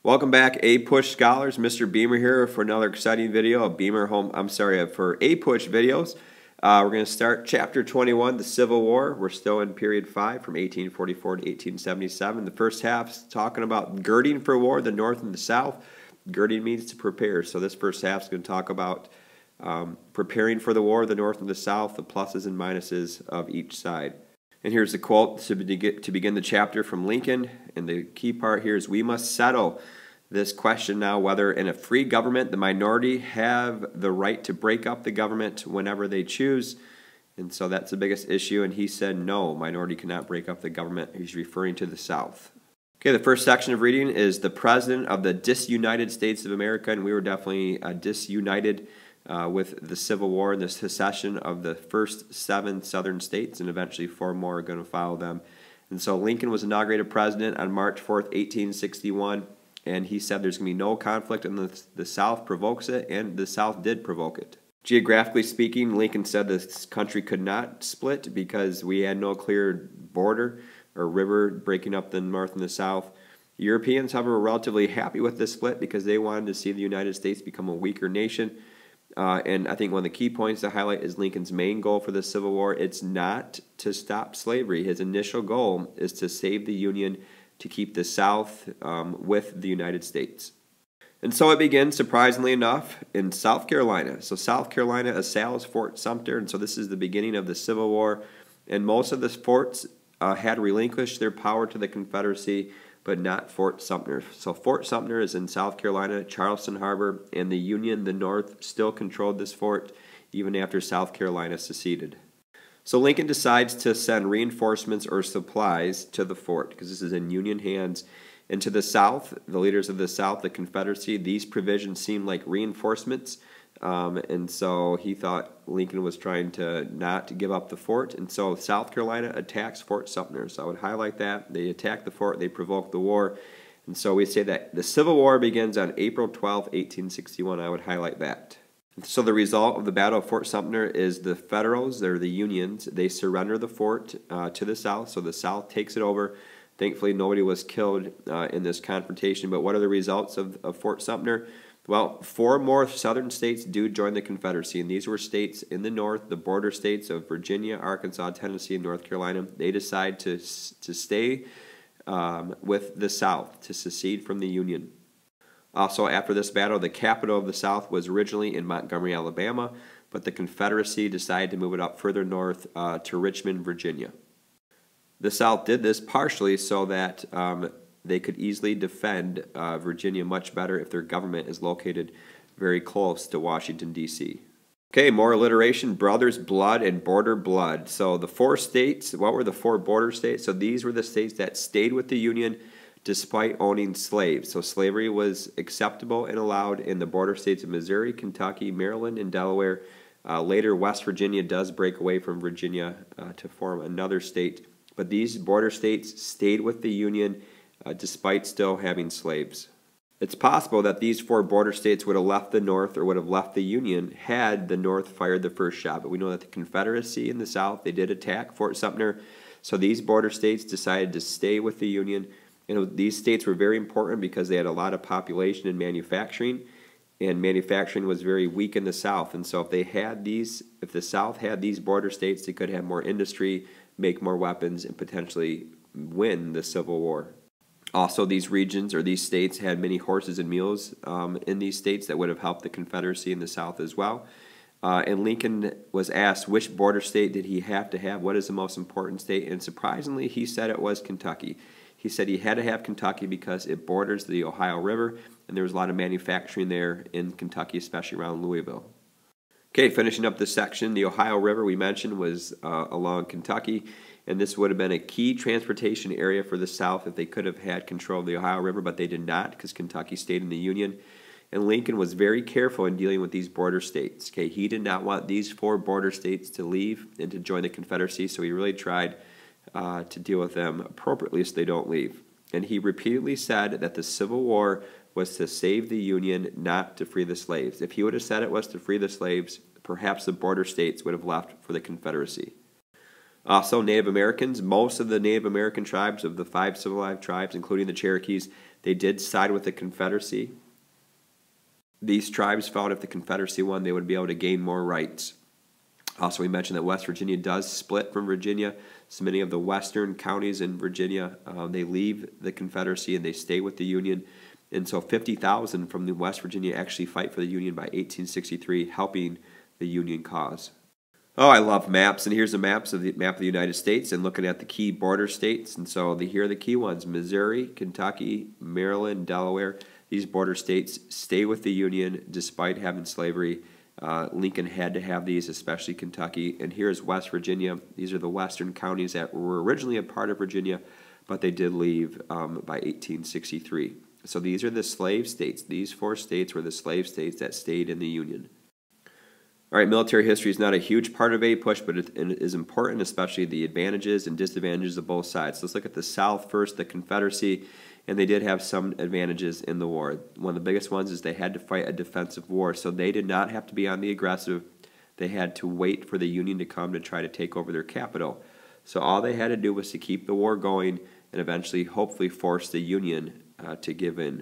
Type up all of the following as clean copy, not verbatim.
Welcome back, APUSH scholars. Mr. Beamer here for another exciting video of for APUSH videos. We're going to start chapter 21, the Civil War. We're still in period 5 from 1844 to 1877. The first half is talking about girding for war, the North and the South. Girding means to prepare. So this first half is going to talk about preparing for the war, the North and the South, the pluses and minuses of each side. And here's the quote to begin the chapter from Lincoln. And the key part here is, we must settle this question now whether in a free government the minority have the right to break up the government whenever they choose. And so that's the biggest issue. And he said no, minority cannot break up the government. He's referring to the South. Okay, the first section of reading is the President of the Disunited States of America. And we were definitely disunited with the Civil War and the secession of the first 7 southern states, and eventually 4 more are going to follow them. And so Lincoln was inaugurated president on March 4th, 1861, and he said there's going to be no conflict, and the South provokes it, and the South did provoke it. Geographically speaking, Lincoln said this country could not split because we had no clear border or river breaking up the North and the South. Europeans, however, were relatively happy with this split because they wanted to see the United States become a weaker nation. And I think one of the key points to highlight is Lincoln's main goal for the Civil War. It's not to stop slavery. His initial goal is to save the Union, to keep the South with the United States. And so it begins, surprisingly enough, in South Carolina. So South Carolina assails Fort Sumter, and so this is the beginning of the Civil War. And most of the forts had relinquished their power to the Confederacy, but not Fort Sumter. So Fort Sumter is in South Carolina, Charleston Harbor, and the Union, the North, still controlled this fort even after South Carolina seceded. So Lincoln decides to send reinforcements or supplies to the fort because this is in Union hands. And to the South, the leaders of the South, the Confederacy, these provisions seem like reinforcements. And so he thought Lincoln was trying to not give up the fort. And so South Carolina attacks Fort Sumter. So I would highlight that. They attack the fort. They provoke the war. And so we say that the Civil War begins on April 12, 1861. I would highlight that. So the result of the Battle of Fort Sumter is the Federals, they're the Unions, they surrender the fort to the South. So the South takes it over. Thankfully, nobody was killed in this confrontation. But what are the results of Fort Sumter? Well, 4 more southern states do join the Confederacy, and these were states in the north, the border states of Virginia, Arkansas, Tennessee, and North Carolina. They decide to stay with the South, to secede from the Union. Also, after this battle, the capital of the South was originally in Montgomery, Alabama, but the Confederacy decided to move it up further north to Richmond, Virginia. The South did this partially so that they could easily defend Virginia much better if their government is located very close to Washington, D.C. Okay, more alliteration, brothers, blood, and border blood. So the 4 states, what were the 4 border states? So these were the states that stayed with the Union despite owning slaves. So slavery was acceptable and allowed in the border states of Missouri, Kentucky, Maryland, and Delaware. Later, West Virginia does break away from Virginia to form another state. But these border states stayed with the Union despite still having slaves. It's possible that these 4 border states would have left the North or would have left the Union had the North fired the first shot. But we know that the Confederacy in the South, they did attack Fort Sumter. So these border states decided to stay with the Union. And these states were very important because they had a lot of population and manufacturing was very weak in the South. And so if the South had these border states, they could have more industry, make more weapons, and potentially win the Civil War. Also, these regions or these states had many horses and mules in these states that would have helped the Confederacy in the South as well. And Lincoln was asked which border state did he have to have, what is the most important state, and surprisingly he said it was Kentucky. He said he had to have Kentucky because it borders the Ohio River, and there was a lot of manufacturing there in Kentucky, especially around Louisville. Okay, finishing up this section, the Ohio River we mentioned was along Kentucky, and this would have been a key transportation area for the South if they could have had control of the Ohio River, but they did not because Kentucky stayed in the Union. And Lincoln was very careful in dealing with these border states. Okay, he did not want these 4 border states to leave and to join the Confederacy, so he really tried to deal with them appropriately so they don't leave. And he repeatedly said that the Civil War was to save the Union, not to free the slaves. If he would have said it was to free the slaves, perhaps the border states would have left for the Confederacy. Also, Native Americans, most of the Native American tribes of the 5 civilized tribes, including the Cherokees, they did side with the Confederacy. These tribes felt if the Confederacy won, they would be able to gain more rights. Also, we mentioned that West Virginia does split from Virginia. So many of the western counties in Virginia, they leave the Confederacy and they stay with the Union. And so 50,000 from the West Virginia actually fight for the Union by 1863, helping the Union cause. Oh, I love maps, and here's the map of the United States, and looking at the key border states. And so here are the key ones: Missouri, Kentucky, Maryland, Delaware. These border states stay with the Union despite having slavery. Lincoln had to have these, especially Kentucky. And here's West Virginia. These are the western counties that were originally a part of Virginia, but they did leave by 1863. So these are the slave states. These 4 states were the slave states that stayed in the Union. All right, military history is not a huge part of APUSH, but it is important, especially the advantages and disadvantages of both sides. So let's look at the South first, the Confederacy, and they did have some advantages in the war. One of the biggest ones is they had to fight a defensive war, so they did not have to be on the aggressive. They had to wait for the Union to come to try to take over their capital. So all they had to do was to keep the war going and eventually, hopefully, force the Union to give in.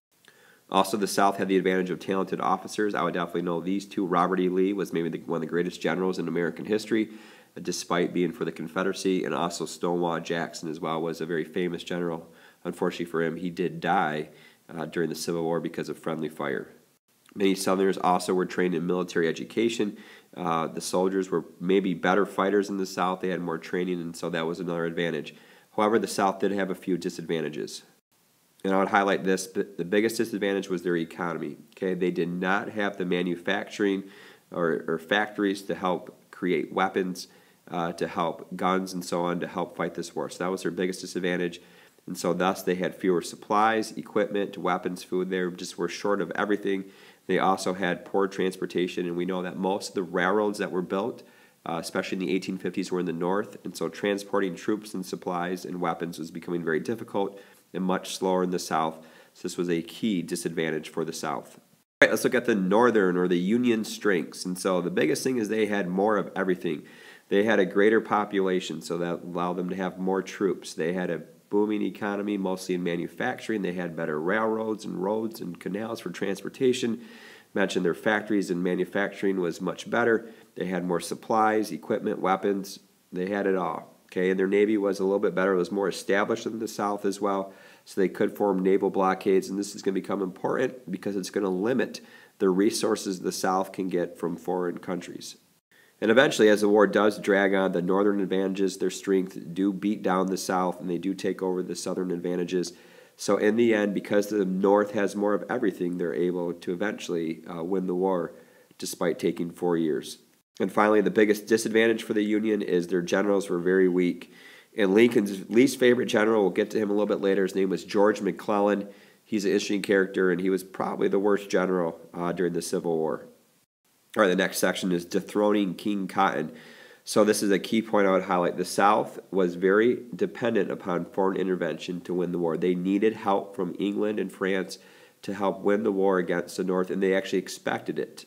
Also, the South had the advantage of talented officers. I would definitely know these two. Robert E. Lee was maybe one of the greatest generals in American history, despite being for the Confederacy, and also Stonewall Jackson as well was a very famous general. Unfortunately for him, he did die during the Civil War because of friendly fire. Many Southerners also were trained in military education. The soldiers were maybe better fighters in the South. They had more training, and so that was another advantage. However, the South did have a few disadvantages. And I would highlight this: the biggest disadvantage was their economy. Okay, they did not have the manufacturing or factories to help create weapons, to help guns and so on, to help fight this war. So that was their biggest disadvantage. And so thus they had fewer supplies, equipment, weapons, food. They just were short of everything. They also had poor transportation, and we know that most of the railroads that were built, especially in the 1850s, were in the north. And so transporting troops and supplies and weapons was becoming very difficult and much slower in the South. So this was a key disadvantage for the South. All right, let's look at the Northern or the Union strengths. And so the biggest thing is they had more of everything. They had a greater population, so that allowed them to have more troops. They had a booming economy, mostly in manufacturing. They had better railroads and roads and canals for transportation. Mentioned their factories and manufacturing was much better. They had more supplies, equipment, weapons. They had it all. Okay, and their Navy was a little bit better. It was more established in the South as well, so they could form naval blockades, and this is going to become important because it's going to limit the resources the South can get from foreign countries. And eventually, as the war does drag on, the Northern advantages, their strength, do beat down the South, and they do take over the Southern advantages. So in the end, because the North has more of everything, they're able to eventually win the war, despite taking 4 years. And finally, the biggest disadvantage for the Union is their generals were very weak. And Lincoln's least favorite general, we'll get to him a little bit later, his name was George McClellan. He's an interesting character, and he was probably the worst general during the Civil War. All right, the next section is dethroning King Cotton. So this is a key point I would highlight. The South was very dependent upon foreign intervention to win the war. They needed help from England and France to help win the war against the North, and they actually expected it.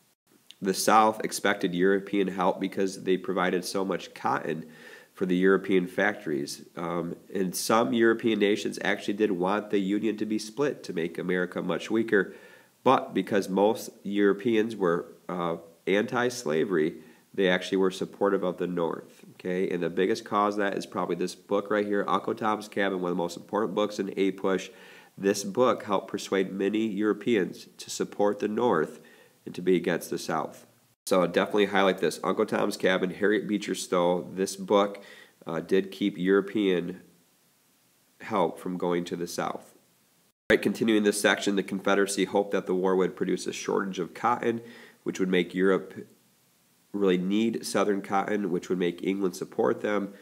The South expected European help because they provided so much cotton for the European factories. And some European nations actually did want the Union to be split to make America much weaker. But because most Europeans were anti-slavery, they actually were supportive of the North. Okay, and the biggest cause of that is probably this book right here, Uncle Tom's Cabin, one of the most important books in APUSH. This book helped persuade many Europeans to support the North and to be against the South. So I'll definitely highlight this. Uncle Tom's Cabin, Harriet Beecher Stowe. This book did keep European help from going to the South. All right, continuing this section, the Confederacy hoped that the war would produce a shortage of cotton, which would make Europe really need Southern cotton, which would make England support them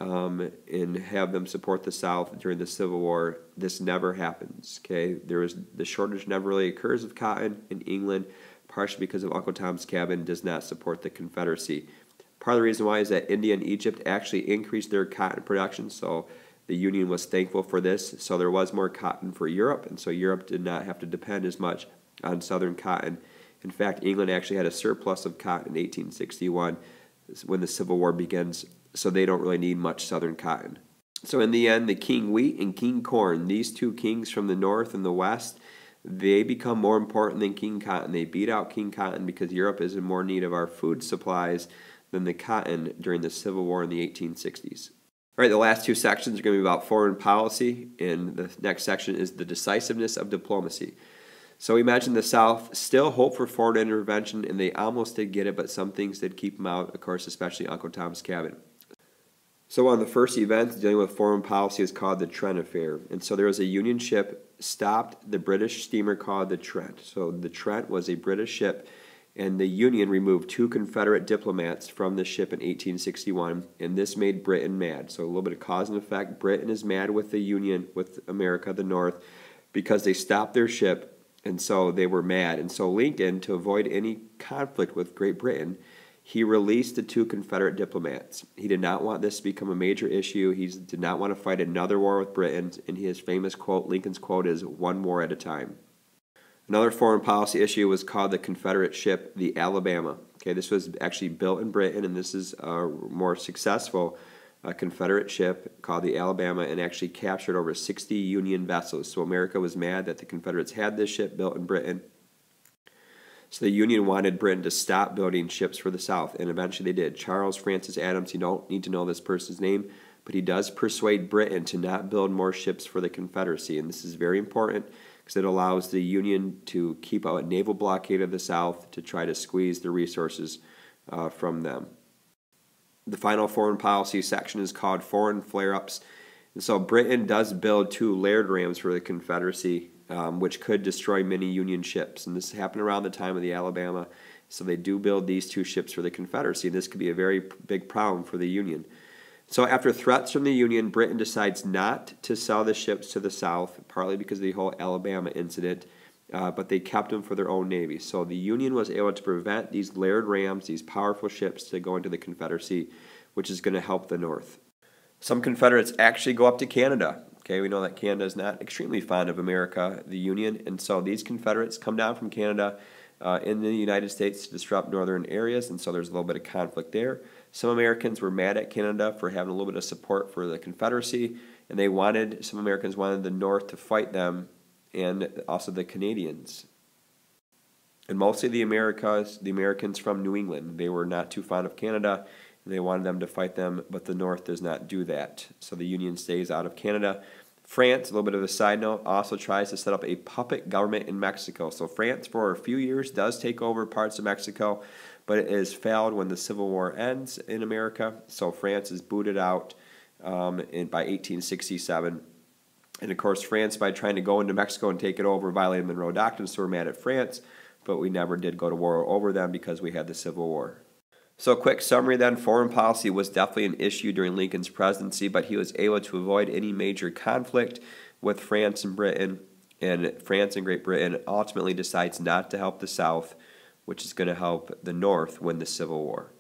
and have them support the South during the Civil War. This never happens. Okay, the shortage never really occurs of cotton in England, partially because of Uncle Tom's Cabin does not support the Confederacy. Part of the reason why is that India and Egypt actually increased their cotton production, so the Union was thankful for this. So there was more cotton for Europe, and so Europe did not have to depend as much on Southern cotton. In fact, England actually had a surplus of cotton in 1861 when the Civil War begins. so they don't really need much southern cotton. So in the end, the king wheat and king corn, these two kings from the north and the west, they become more important than king cotton. They beat out king cotton because Europe is in more need of our food supplies than the cotton during the Civil War in the 1860s. All right, the last two sections are going to be about foreign policy, and the next section is the decisiveness of diplomacy. So imagine the South still hoped for foreign intervention, and they almost did get it, but some things did keep them out, of course, especially Uncle Tom's Cabin. So one of the first events dealing with foreign policy is called the Trent Affair. And so there was a Union ship stopped the British steamer called the Trent. So the Trent was a British ship, and the Union removed 2 Confederate diplomats from the ship in 1861, and this made Britain mad. So a little bit of cause and effect. Britain is mad with the Union, with America, the North, because they stopped their ship, and so they were mad. And so Lincoln, to avoid any conflict with Great Britain, he released the 2 Confederate diplomats. He did not want this to become a major issue. He did not want to fight another war with Britain, and his famous quote, Lincoln's quote, is "one war at a time." Another foreign policy issue was called the Confederate ship, the Alabama. Okay, this was actually built in Britain, and this is a more successful Confederate ship called the Alabama, and actually captured over 60 Union vessels. So America was mad that the Confederates had this ship built in Britain. So the Union wanted Britain to stop building ships for the South, and eventually they did. Charles Francis Adams, you don't need to know this person's name, but he does persuade Britain to not build more ships for the Confederacy, and this is very important because it allows the Union to keep a naval blockade of the South to try to squeeze the resources from them. The final foreign policy section is called Foreign Flare-Ups. And so Britain does build 2 Laird rams for the Confederacy, which could destroy many Union ships. And this happened around the time of the Alabama. So they do build these 2 ships for the Confederacy. And this could be a very big problem for the Union. So after threats from the Union, Britain decides not to sell the ships to the South, partly because of the whole Alabama incident, but they kept them for their own navy. So the Union was able to prevent these Laird rams, these powerful ships, to go into the Confederacy, which is going to help the North. Some Confederates actually go up to Canada. Okay, we know that Canada is not extremely fond of America, the Union, and so these Confederates come down from Canada in the United States to disrupt northern areas, and so there's a little bit of conflict there. Some Americans were mad at Canada for having a little bit of support for the Confederacy, and some Americans wanted the North to fight them, and also the Canadians. And mostly the Americans from New England, they were not too fond of Canada, and they wanted them to fight them, but the North does not do that. So the Union stays out of Canada. France, a little bit of a side note, also tries to set up a puppet government in Mexico. So France, for a few years, does take over parts of Mexico, but it has failed when the Civil War ends in America. So France is booted out by 1867. And of course, France, by trying to go into Mexico and take it over, violated the Monroe Doctrine, so we're mad at France, but we never did go to war over them because we had the Civil War. So a quick summary then, foreign policy was definitely an issue during Lincoln's presidency, but he was able to avoid any major conflict with France and Britain, and France and Great Britain ultimately decides not to help the South, which is going to help the North win the Civil War.